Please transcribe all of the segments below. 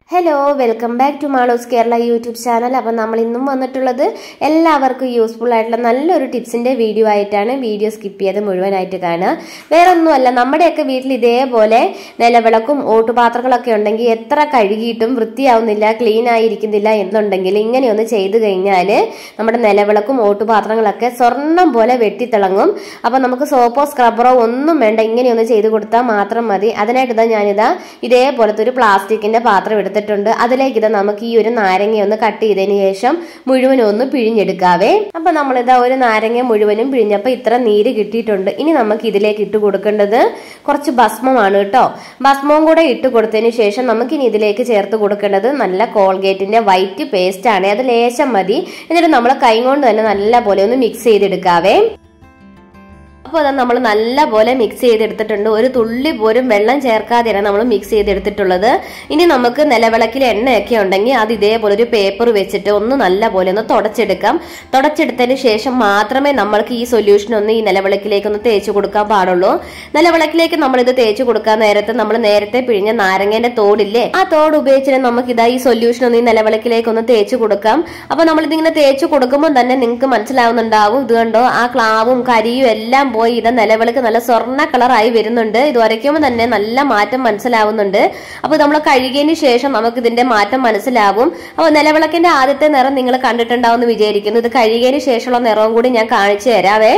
Hello, welcome back to Malos Kerala YouTube channel. അപ്പോൾ നമ്മൾ ഇന്നും വന്നിട്ടുള്ളത് എല്ലാവർക്കും യൂസ്ഫുൾ ആയിട്ടുള്ള നല്ലൊരു ടിപ്സിന്റെ വീഡിയോ ആയിട്ടാണ്. വീഡിയോ സ്കിപ്പ് ചെയ്ത് മുഴുവനായിട്ട് കാണുക. വേറെ ഒന്നുമല്ല, നമ്മുടെയൊക്കെ വീട്ടിൽ ഇതേപോലെ നിലവിളക്കും ഓട്ടുപാത്രങ്ങളൊക്കെ ഉണ്ടെങ്കിൽ എത്ര കഴുകിയിട്ടും വൃത്തിയാവുന്നില്ല, ക്ലീൻ ആയിരിക്കുന്നില്ല എന്നുണ്ടെങ്കിൽ ഇങ്ങനെയൊന്ന് ചെയ്തു കഴിഞ്ഞാൽ നമ്മുടെ നിലവിളക്കും ഓട്ടുപാത്രങ്ങളൊക്കെ സ്വർണ്ണം പോലെ വെട്ടിത്തിളങ്ങും. അപ്പോൾ നമുക്ക് സോപ്പോ സ്ക്രബറോ ഒന്നും വേണ്ട, ഇങ്ങനെയൊന്ന് ചെയ്തു കൊടുത്താൽ മാത്രം മതി. അതിനായിട്ട് ഞാനിതാ ഇതേപോലത്തെ ഒരു പ്ലാസ്റ്റിക്കിന്റെ പാത്രം എടുത്ത് അതിലേക്ക് ഇത് നമുക്ക് ഈ ഒരു നാരങ്ങ ഒന്ന് കട്ട് ചെയ്തതിന് ശേഷം മുഴുവനും ഒന്ന് പിഴിഞ്ഞെടുക്കാവേ. അപ്പൊ നമ്മളിതാ ഒരു നാരങ്ങ മുഴുവനും പിഴിഞ്ഞപ്പോ ഇത്ര നീര് കിട്ടിയിട്ടുണ്ട്. ഇനി നമുക്ക് ഇതിലേക്ക് ഇട്ട് കൊടുക്കേണ്ടത് കുറച്ച് ഭസ്മമാണ് കേട്ടോ. ഭസ്മവും കൂടെ ഇട്ട് കൊടുത്തതിന് ശേഷം നമുക്ക് ഇനി ഇതിലേക്ക് ചേർത്ത് കൊടുക്കേണ്ടത് നല്ല കോൾഗേറ്റിന്റെ വൈറ്റ് പേസ്റ്റ് ആണ്. അത് ലേശം മതി. എന്നിട്ട് നമ്മൾ കൈ കൊണ്ട് തന്നെ നല്ല പോലെ ഒന്ന് മിക്സ് ചെയ്തെടുക്കാവേ. അപ്പോൾ അത് നമ്മൾ നല്ല പോലെ മിക്സ് ചെയ്തെടുത്തിട്ടുണ്ട്. ഒരു തുള്ളി പോലും വെള്ളം ചേർക്കാതെയാണ് നമ്മൾ മിക്സ് ചെയ്തെടുത്തിട്ടുള്ളത്. ഇനി നമുക്ക് നിലവിളക്കിൽ എണ്ണയൊക്കെ ഉണ്ടെങ്കിൽ അത് ഇതേപോലെ ഒരു പേപ്പർ വെച്ചിട്ട് ഒന്ന് നല്ല പോലെ ഒന്ന് തുടച്ചെടുക്കാം. തുടച്ചെടുത്തതിന് ശേഷം മാത്രമേ നമ്മൾക്ക് ഈ സൊല്യൂഷൻ ഒന്ന് ഈ നിലവിളക്കിലേക്ക് ഒന്ന് തേച്ച് കൊടുക്കാൻ പാടുള്ളൂ. നിലവിളക്കിലേക്ക് നമ്മൾ ഇത് തേച്ച് കൊടുക്കാൻ നേരത്തെ നമ്മൾ നേരത്തെ പിഴിഞ്ഞ നാരങ്ങേന്റെ തോടില്ലേ, ആ തോട് ഉപയോഗിച്ചിട്ട് നമുക്ക് ഇതാ ഈ സൊല്യൂഷൻ ഒന്ന് ഈ നിലവിളക്കിലേക്ക് ഒന്ന് തേച്ച് കൊടുക്കാം. അപ്പൊ നമ്മളിതിങ്ങനെ തേച്ച് കൊടുക്കുമ്പോൾ തന്നെ നിങ്ങൾക്ക് മനസ്സിലാവുന്നുണ്ടാവും, ഇത് കണ്ടോ, ആ ക്ലാവും കരിയും എല്ലാം പോയി ഇത് നിലവിളക്ക് നല്ല സ്വർണ്ണ കളറായി വരുന്നുണ്ട്. ഇത് ഉരയ്ക്കുമ്പോൾ തന്നെ നല്ല മാറ്റം മനസ്സിലാവുന്നുണ്ട്. അപ്പൊ നമ്മൾ കഴുകിയതിന് ശേഷം നമുക്ക് ഇതിന്റെ മാറ്റം മനസ്സിലാവും. അപ്പൊ നിലവിളക്കിന്റെ ആദ്യത്തെ നിറം നിങ്ങൾ കണ്ടിട്ടുണ്ടാവും എന്ന് വിചാരിക്കുന്നു. ഇത് കഴുകിയതിന് ശേഷമുള്ള നിറവും കൂടി ഞാൻ കാണിച്ചു തരാവേ.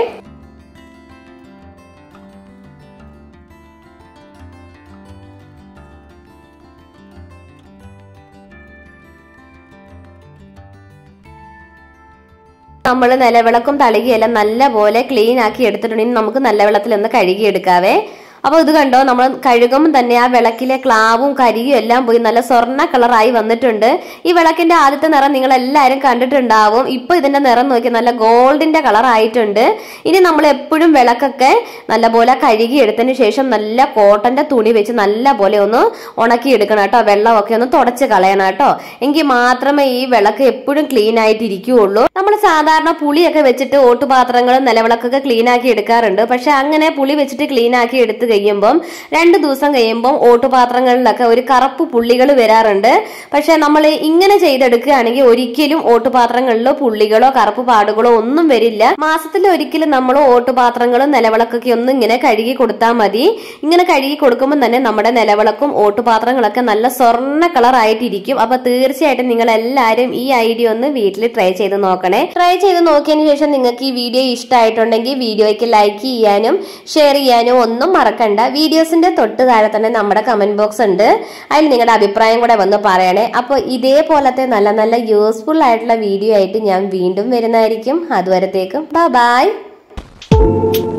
നമ്മൾ നിലവിളക്കും തളികയെല്ലാം നല്ല പോലെ ക്ലീൻ ആക്കി എടുത്തിട്ടുണ്ടെങ്കിൽ നമുക്ക് നല്ല വെള്ളത്തിൽ ഒന്ന് കഴുകിയെടുക്കാവേ. അപ്പൊ ഇത് കണ്ടോ, നമ്മൾ കഴുകുമ്പോൾ തന്നെ ആ വിളക്കിലെ ക്ലാവും കരിയും എല്ലാം പോയി നല്ല സ്വർണ്ണ കളറായി വന്നിട്ടുണ്ട്. ഈ വിളക്കിന്റെ ആദ്യത്തെ നിറം നിങ്ങൾ എല്ലാവരും കണ്ടിട്ടുണ്ടാവും. ഇപ്പൊ ഇതിന്റെ നിറം നോക്കി നല്ല ഗോൾഡിന്റെ കളർ ആയിട്ടുണ്ട്. ഇനി നമ്മൾ എപ്പോഴും വിളക്കൊക്കെ നല്ലപോലെ കഴുകി എടുത്തതിന് ശേഷം നല്ല കോട്ടന്റെ തുണി വെച്ച് നല്ല പോലെ ഒന്ന് ഉണക്കി എടുക്കണം കേട്ടോ. വെള്ളമൊക്കെ ഒന്ന് തുടച്ച് കളയണം കേട്ടോ. എങ്കിൽ മാത്രമേ ഈ വിളക്ക് എപ്പോഴും ക്ലീൻ ആയിട്ട് ഇരിക്കുകയുള്ളൂ. നമ്മൾ സാധാരണ പുളിയൊക്കെ വെച്ചിട്ട് ഓട്ടുപാത്രങ്ങളും നിലവിളക്കൊക്കെ ക്ലീൻ ആക്കി എടുക്കാറുണ്ട്. പക്ഷെ അങ്ങനെ പുളി വെച്ചിട്ട് ക്ലീൻ ആക്കി എടുത്ത് കഴിയുമ്പം 2 ദിവസം കഴിയുമ്പം ഓട്ടുപാത്രങ്ങളിലൊക്കെ ഒരു കറുപ്പ് പുള്ളികൾ വരാറുണ്ട്. പക്ഷെ നമ്മൾ ഇങ്ങനെ ചെയ്തെടുക്കുകയാണെങ്കിൽ ഒരിക്കലും ഓട്ടുപാത്രങ്ങളിലോ പുള്ളികളോ കറുപ്പ് പാടുകളോ ഒന്നും വരില്ല. മാസത്തിൽ ഒരിക്കലും നമ്മൾ ഓട്ടുപാത്രങ്ങളും നിലവിളക്കൊക്കെ ഒന്ന് ഇങ്ങനെ കഴുകി കൊടുത്താൽ മതി. ഇങ്ങനെ കഴുകി കൊടുക്കുമ്പോൾ തന്നെ നമ്മുടെ നിലവിളക്കും ഓട്ടുപാത്രങ്ങളൊക്കെ നല്ല സ്വർണ്ണ കളർ ആയിട്ടിരിക്കും. അപ്പൊ തീർച്ചയായിട്ടും നിങ്ങൾ എല്ലാവരും ഈ ഐഡിയ ഒന്ന് വീട്ടിൽ ട്രൈ ചെയ്ത് നോക്കണേ. ട്രൈ ചെയ്ത് നോക്കിയതിനു ശേഷം നിങ്ങൾക്ക് ഈ വീഡിയോ ഇഷ്ടമായിട്ടുണ്ടെങ്കിൽ വീഡിയോയ്ക്ക് ലൈക്ക് ചെയ്യാനും ഷെയർ ചെയ്യാനും ഒന്നും മറക്കണ്ട. വീഡിയോസിന്റെ തൊട്ട് താഴെ തന്നെ നമ്മുടെ കമന്റ് ബോക്സ് ഉണ്ട്. അതിൽ നിങ്ങളുടെ അഭിപ്രായം കൂടെ വന്ന് പറയണേ. അപ്പോൾ ഇതേപോലത്തെ നല്ല നല്ല യൂസ്ഫുൾ ആയിട്ടുള്ള വീഡിയോ ആയിട്ട് ഞാൻ വീണ്ടും വരുന്നതായിരിക്കും. അതുവരത്തേക്കും ബൈ.